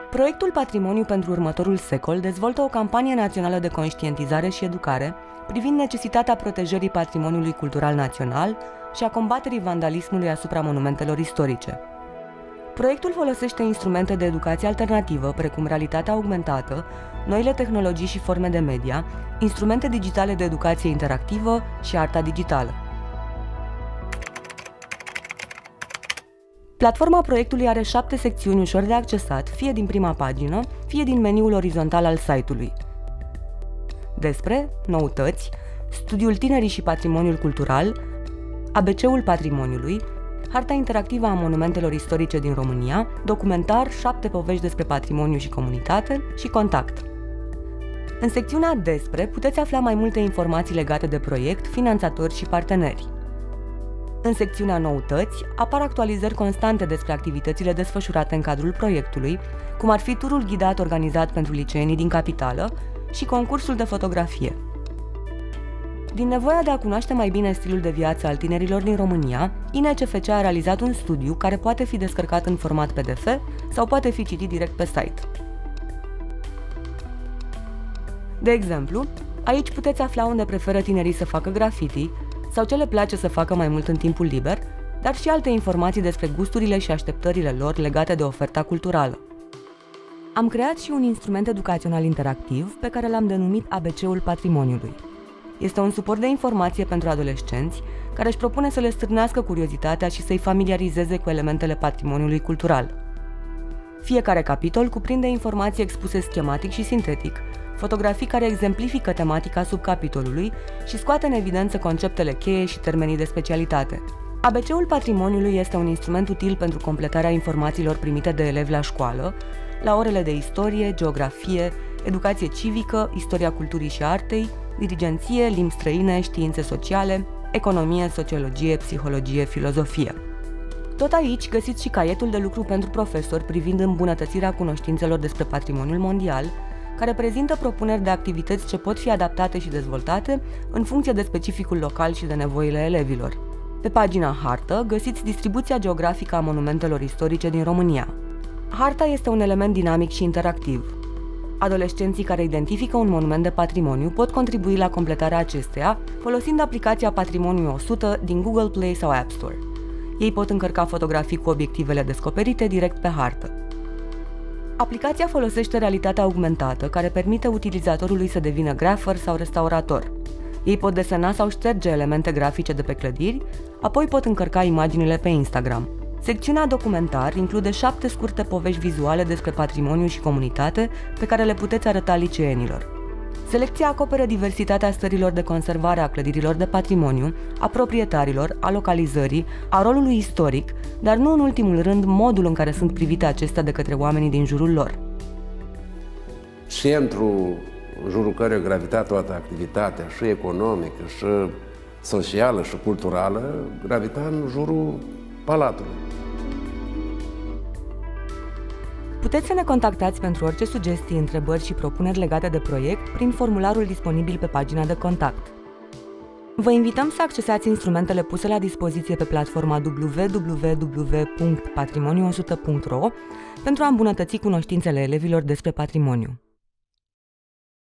Proiectul Patrimoniu pentru următorul secol dezvoltă o campanie națională de conștientizare și educare privind necesitatea protejării patrimoniului cultural național și a combaterii vandalismului asupra monumentelor istorice. Proiectul folosește instrumente de educație alternativă, precum realitatea augmentată, noile tehnologii și forme de media, instrumente digitale de educație interactivă și arta digitală. Platforma proiectului are 7 secțiuni ușor de accesat, fie din prima pagină, fie din meniul orizontal al site-ului. Despre, noutăți, studiul tinerii și patrimoniul cultural, ABC-ul patrimoniului, harta interactivă a monumentelor istorice din România, documentar, 7 povești despre patrimoniu și comunitate și contact. În secțiunea Despre puteți afla mai multe informații legate de proiect, finanțatori și parteneri. În secțiunea Noutăți apar actualizări constante despre activitățile desfășurate în cadrul proiectului, cum ar fi turul ghidat organizat pentru liceenii din capitală și concursul de fotografie. Din nevoia de a cunoaște mai bine stilul de viață al tinerilor din România, INCFC a realizat un studiu care poate fi descărcat în format PDF sau poate fi citit direct pe site. De exemplu, aici puteți afla unde preferă tinerii să facă graffiti sau ce le place să facă mai mult în timpul liber, dar și alte informații despre gusturile și așteptările lor legate de oferta culturală. Am creat și un instrument educațional interactiv pe care l-am denumit ABC-ul patrimoniului. Este un suport de informație pentru adolescenți care își propune să le stârnească curiozitatea și să-i familiarizeze cu elementele patrimoniului cultural. Fiecare capitol cuprinde informații expuse schematic și sintetic, fotografii care exemplifică tematica subcapitolului și scoate în evidență conceptele cheie și termenii de specialitate. ABC-ul patrimoniului este un instrument util pentru completarea informațiilor primite de elevi la școală, la orele de istorie, geografie, educație civică, istoria culturii și artei, dirigenție, limbi străine, științe sociale, economie, sociologie, psihologie, filozofie. Tot aici găsiți și caietul de lucru pentru profesori privind îmbunătățirea cunoștințelor despre patrimoniul mondial, care prezintă propuneri de activități ce pot fi adaptate și dezvoltate în funcție de specificul local și de nevoile elevilor. Pe pagina Hartă găsiți distribuția geografică a monumentelor istorice din România. Harta este un element dinamic și interactiv. Adolescenții care identifică un monument de patrimoniu pot contribui la completarea acesteia folosind aplicația Patrimoniu 100 din Google Play sau App Store. Ei pot încărca fotografii cu obiectivele descoperite direct pe hartă. Aplicația folosește realitatea augmentată, care permite utilizatorului să devină grafer sau restaurator. Ei pot desena sau șterge elemente grafice de pe clădiri, apoi pot încărca imaginile pe Instagram. Secțiunea documentar include 7 scurte povești vizuale despre patrimoniu și comunitate pe care le puteți arăta liceenilor. Selecția acoperă diversitatea stărilor de conservare a clădirilor de patrimoniu, a proprietarilor, a localizării, a rolului istoric, dar nu în ultimul rând modul în care sunt privite acestea de către oamenii din jurul lor. Centrul în jurul căruia gravita toată activitatea, și economică, și socială, și culturală, gravita în jurul Palatului. Puteți să ne contactați pentru orice sugestii, întrebări și propuneri legate de proiect prin formularul disponibil pe pagina de contact. Vă invităm să accesați instrumentele puse la dispoziție pe platforma www.patrimoniu100.ro pentru a îmbunătăți cunoștințele elevilor despre patrimoniu.